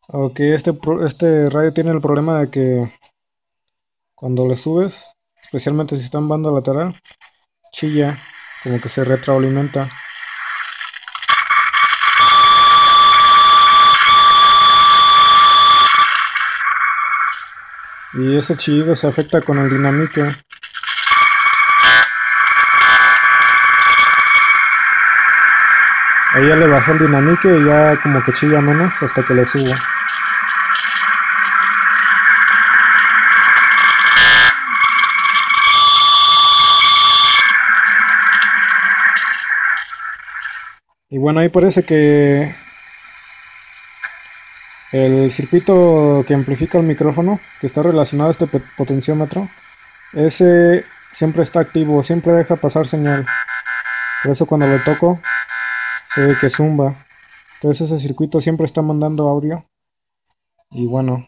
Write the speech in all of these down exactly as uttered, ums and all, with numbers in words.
Ok, este, pro- este radio tiene el problema de que cuando le subes, especialmente si está en banda lateral, chilla, como que se retroalimenta. Y ese chillido se afecta con el dinamique. Ahí ya le bajé el dinamique y ya como que chilla menos hasta que le subo. Y bueno, ahí parece que el circuito que amplifica el micrófono, que está relacionado a este pe- potenciómetro, ese siempre está activo, siempre deja pasar señal. Por eso cuando lo toco, se ve que zumba. Entonces ese circuito siempre está mandando audio. Y bueno,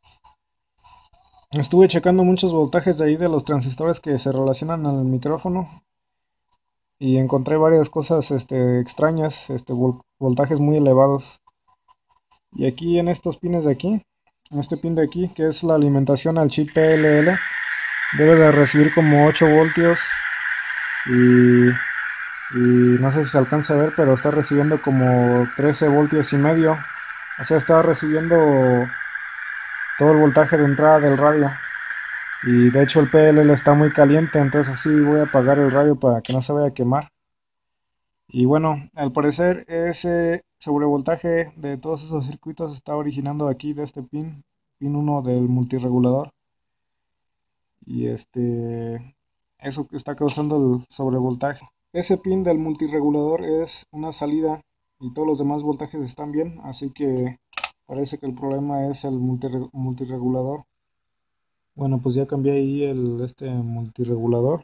estuve checando muchos voltajes de ahí de los transistores que se relacionan al micrófono. Y encontré varias cosas este, extrañas, este, vol- voltajes muy elevados. Y aquí en estos pines de aquí, en este pin de aquí, que es la alimentación al chip P L L, debe de recibir como ocho voltios. Y, y no sé si se alcanza a ver, pero está recibiendo como trece voltios y medio. O sea, está recibiendo todo el voltaje de entrada del radio. Y de hecho el P L L está muy caliente, entonces así voy a apagar el radio para que no se vaya a quemar. Y bueno, al parecer ese sobrevoltaje de todos esos circuitos está originando aquí de este pin, pin uno del multiregulador. Y este, eso que está causando el sobrevoltaje. Ese pin del multiregulador es una salida y todos los demás voltajes están bien, así que parece que el problema es el multire- multiregulador. Bueno, pues ya cambié ahí el este multiregulador.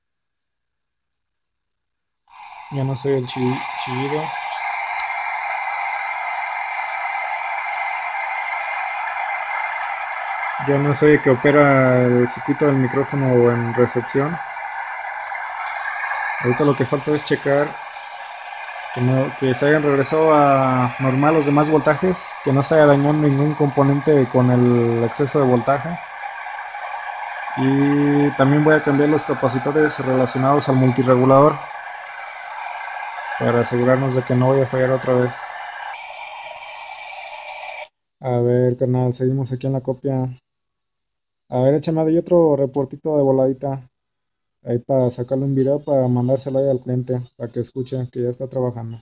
Ya no soy el chi- chillido. Ya no soy el que opera el circuito del micrófono en recepción. Ahorita lo que falta es checar que, no, que se hayan regresado a normal los demás voltajes, que no se haya dañado ningún componente con el exceso de voltaje. Y también voy a cambiar los capacitores relacionados al multiregulador para asegurarnos de que no vaya a fallar otra vez. A ver, carnal, seguimos aquí en la copia. A ver, échame ahí otro reportito de voladita. Ahí para sacarle un video para mandárselo ahí al cliente, para que escuche que ya está trabajando.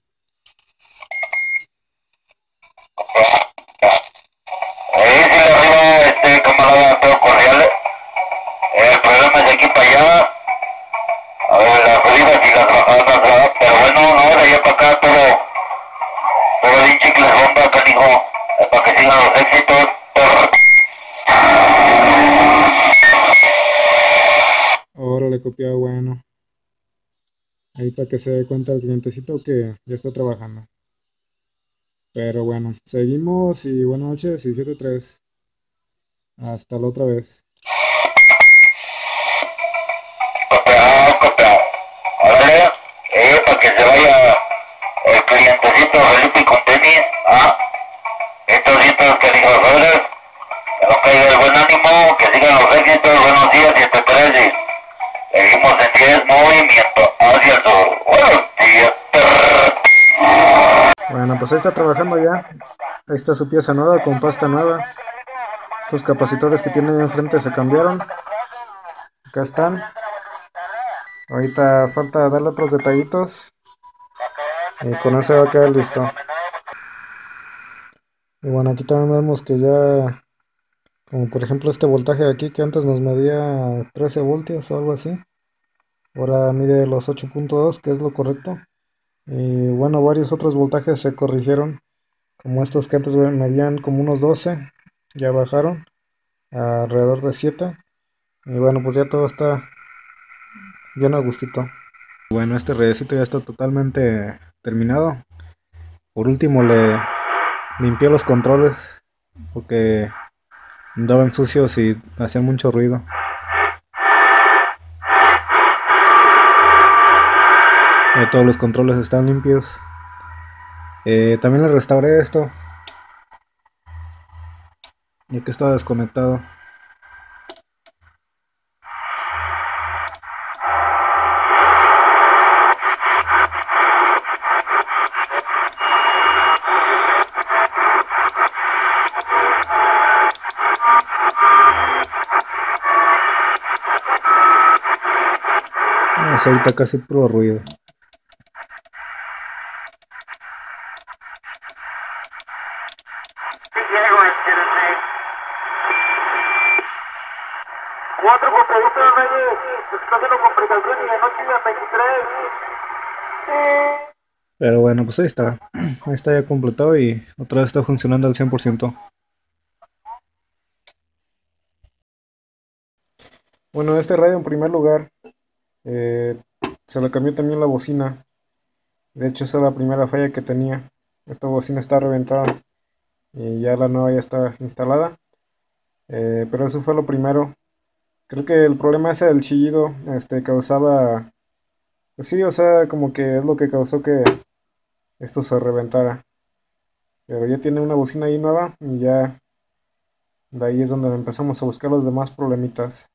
Ahí sí arriba, este camarada, todo cordial. El problema es de aquí para allá. A ver, las subidas y las bajadas, ¿verdad? Pero bueno, no, de allá para acá todo, todo bien chicles bomba, canijo. Para que sigan los éxitos. Órale, copia, bueno. Ahí para que se dé cuenta el clientecito que ya está trabajando. Pero bueno, seguimos y buenas noches y siete tres. Hasta la otra vez. Copiado, copiado. Órale, eh, para que se vaya el clientecito Felipe con tenis. Ah, estos cientos canijos, órale. Que no caiga el buen ánimo, que sigan los éxitos, buenos días, siete tres. Seguimos en diez, movimiento hacia el sur. Buenos días. Bueno, pues ahí está trabajando ya. Ahí está su pieza nueva con pasta nueva. Sus capacitores que tiene ahí enfrente se cambiaron. Acá están. Ahorita falta darle otros detallitos. Y con eso va a quedar listo. Y bueno, aquí también vemos que ya, como por ejemplo este voltaje de aquí que antes nos medía trece voltios o algo así. Ahora mide los ocho punto dos, que es lo correcto. Y bueno, varios otros voltajes se corrigieron. Como estos que antes medían como unos doce, ya bajaron a alrededor de siete. Y bueno, pues ya todo está bien a gustito. Bueno, este redecito ya está totalmente terminado. Por último le limpié los controles porque andaban sucios y hacían mucho ruido. Ya todos los controles están limpios. Eh, también le restauré esto. ya que estaba desconectado. Es ahorita casi puro ruido. Cuatro compromisos, Reyes. Está haciendo complicación y anoche ya veintitrés. Pero bueno, pues ahí está. Ahí está ya completado y otra vez está funcionando al cien por ciento. Bueno, este radio en primer lugar eh, se le cambió también la bocina. De hecho, esa es la primera falla que tenía. Esta bocina está reventada y ya la nueva ya está instalada. Eh, pero eso fue lo primero. Creo que el problema ese del chillido este, causaba. Pues sí, o sea, como que es lo que causó que esto se reventara. Pero ya tiene una bocina ahí nueva y ya de ahí es donde empezamos a buscar los demás problemitas.